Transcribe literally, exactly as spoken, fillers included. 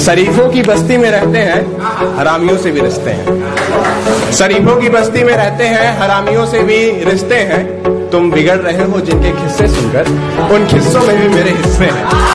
शरीफों की बस्ती में रहते हैं, हरामियों से भी रिश्ते हैं। शरीफों की बस्ती में रहते हैं, हरामियों से भी रिश्ते हैं। तुम बिगड़ रहे हो जिनके किस्से सुनकर, उन किस्सों में भी मेरे हिस्से हैं।